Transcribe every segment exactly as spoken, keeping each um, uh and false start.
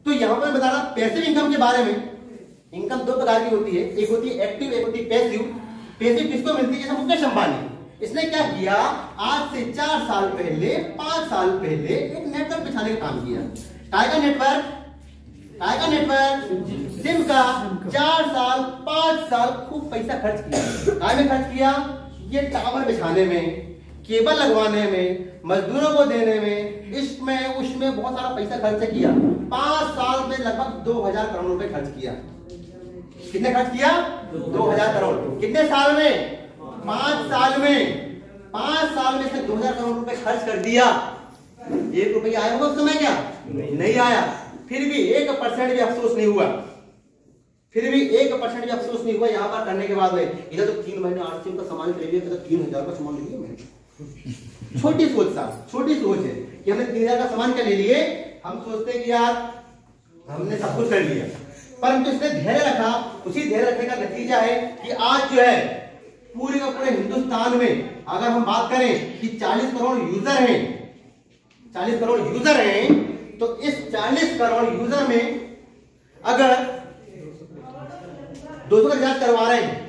तो यहां पर बता रहा पैसिव इनकम के बारे में। इनकम दो प्रकार की होती है, एक होती है एक्टिव, एक होती है पैसिव। पैसिव किसको मिलती है? जैसे मुकेश अंबानी, इसने क्या किया, आज से चार साल पहले पांच साल पहले एक नेटवर्क बिछाने का काम किया। काय का नेटवर्क? काय का नेटवर्क? सिम का। चार साल पांच साल खूब पैसा खर्च किया। काय में खर्च किया? ये टावर बिछाने में, केबल लगवाने में, मजदूरों को देने में, इसमें उसमें बहुत सारा पैसा खर्च किया। पांच साल में लगभग दो हजार करोड़ रुपए खर्च किया। कितने खर्च किया? दो हजार करोड़। कितने साल में? पांच साल में। पांच साल में से दो हजार करोड़ रुपए खर्च कर दिया। एक रुपया आया होगा उस समय? क्या नहीं, नहीं आया। फिर भी एक परसेंट भी अफसोस नहीं हुआ। फिर भी एक परसेंट भी अफसोस नहीं हुआ यहाँ पर करने के बाद में। इधर तो तीन महीने आरसीएम का सामान खरीद लिया, तो तीन हजार का सामान ले लिया मैंने। छोटी सोच साहब, छोटी सोच है कि हमने तीन हजार का सामान क्या ले लिए। हम सोचते हैं कि यार हमने सब कुछ कर लिया, परंतु इसने धैर्य रखा। उसी धैर्य रखने का नतीजा है कि आज जो है पूरे का पूरे हिंदुस्तान में अगर हम बात करें कि चालीस करोड़ यूजर हैं, चालीस करोड़ यूजर हैं, तो इस चालीस करोड़ यूजर में अगर दो सौ का रिचार्ज करवा रहे हैं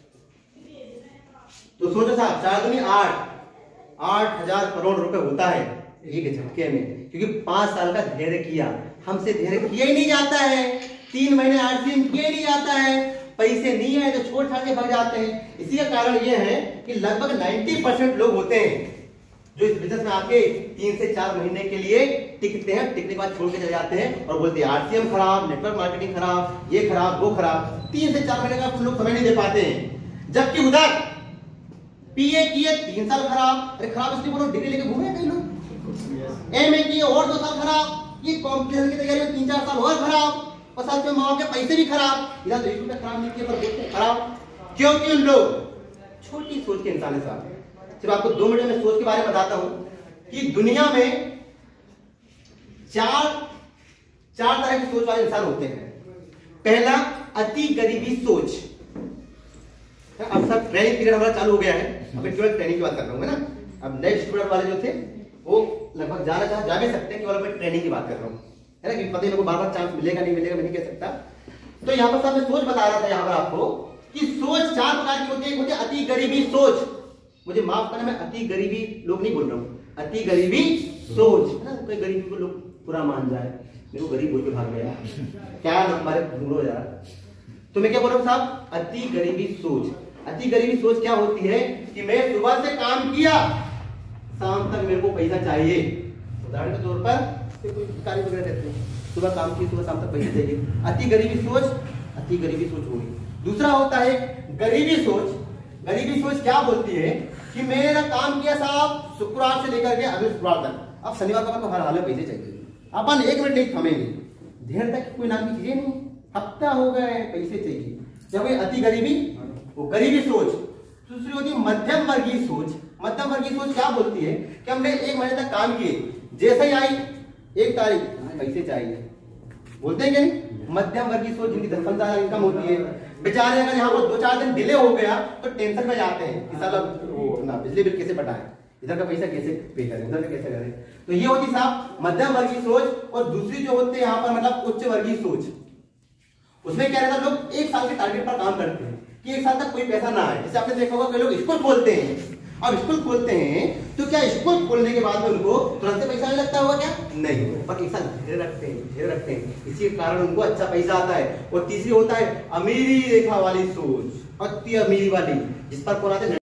तो सोचो साहब, चार दूनी आठ आठ हजार करोड़ रुपए होता है एक झटके में। क्योंकि पांच साल का धैर्य किया। हमसे धैर्य किया ही नहीं जाता है। तीन महीने आरसीएम किया ही नहीं जाता है। पैसे नहीं आए तो छोड़ छाड़ के भाग जाते हैं। इसी का कारण यह है कि लगभग नब्बे परसेंट लोग होते हैं जो इस बिजनेस में आके तीन से चार महीने के लिए टिकते हैं, टिकने के बाद छोड़ के चले जाते हैं और बोलते हैं आरसीएम खराब, नेटवर्क मार्केटिंग खराब, ये खराब, वो खराब। तीन से चार महीने का लोग समय नहीं दे पाते हैं। जबकि उधर पीए किए तीन साल खराब, अरे खराब इसलिए बोलो डिग्री लेके घूमे कई लोग। एमए किए और दो साल खराब, ये कॉम्पिटिशन की तैयारी में तीन चार साल और खराब, और साथ में माँ के पैसे भी खराब। इधर एक रुपया खराब नहीं किया पर बोलते खराब। क्योंकि उन लोग छोटी सोच के इंसान है साहब। सिर्फ आपको दो मिनट में सोच के बारे में बताता हूं कि दुनिया में चार चार तरह की सोच वाले इंसान होते हैं। पहला, अति गरीबी सोच। अब सब ट्रेनिंग पीरियड हमारा चालू हो गया है। अब ट्वेल्थ ट्रेनिंग की बात कर रहा हूं ना। अब नेक्स्ट स्टूडेंट वाले जो थे वो लगभग जाना चाह जा भी सकते हैं कि मैं ट्रेनिंग की बात कर रहा हूं, है ना, कि पता नहीं बार बार चांस मिलेगा नहीं मिलेगा, मैं नहीं कह सकता। तो यहाँ पर साहब मैं सोच बता रहा था यहाँ पर आपको कि सोच चार प्रकार की होती है। मुझे अति गरीबी सोच, मुझे माफ करना, मैं अति गरीबी लोग नहीं बोल रहा हूँ, अति गरीबी सोच, है ना। कोई गरीबी को लोग पूरा मान जाए, मेरे को गरीब बोल के भाग गया, क्या नंबर ढूंढो यार। तो मैं क्या बोल रहा हूँ साहब, अति गरीबी सोच। अति गरीबी सोच क्या होती है कि मैं सुबह से काम किया, शाम तक मेरे को पैसा चाहिए। उदाहरण के तौर पर कोई कार्य वगैरह रहते हैं, सुबह काम किया, सुबह शाम तक पैसा चाहिए। अति गरीबी सोच, अति गरीबी सोच होगी। दूसरा होता है गरीबी सोच। गरीबी सोच क्या बोलती है कि मेरा काम किया साहब शुक्रवार से लेकर के अगले शुक्रवार तक, अब शनिवार को हर हाल में पैसे चाहिए। अपन एक मिनट नहीं थमेंगे, देर तक कोई नाम की चीजें नहीं, हफ्ता हो गए पैसे चाहिए। जब ये अति गरीबी, वो गरीबी सोच। दूसरी होती है मध्यम वर्गीय सोच। मध्यम वर्गीय सोच क्या बोलती है कि हमने एक महीने तक काम किए, जैसे ही आई एक तारीख पैसे चाहिए, बोलते हैं कि नहीं। मध्यम वर्गीय सोच जिनकी दस पंद्रह हजार इनकम होती है, बेचारे अगर यहाँ पर दो चार दिन डिले हो गया तो टेंशन में जाते हैं कि साला वो अपना बिजली बिल कैसे पटाएं, इधर का पैसा कैसे पे करें, उधर का कैसे करें। तो ये होती साहब मध्यम वर्गीय सोच। और दूसरी जो होती है यहाँ पर मतलब उच्च वर्गीय सोच, उसमें क्या रहता है, लोग एक साल के टारगेट पर काम करते हैं कि एक साल तक कोई पैसा ना आए। जैसे आपने देखा होगा कई लोग स्कूल खोलते हैं, अब स्कूल खोलते हैं तो क्या स्कूल खोलने के बाद में उनको तुरंत से पैसा नहीं लगता होगा? क्या नहीं, पर एक साल धैर्य रखते हैं, धैर्य रखते हैं, इसी के कारण उनको अच्छा पैसा आता है। और तीसरी होता है अमीरी रेखा वाली सोच, अति अमीरी वाली, जिस पर कौन आते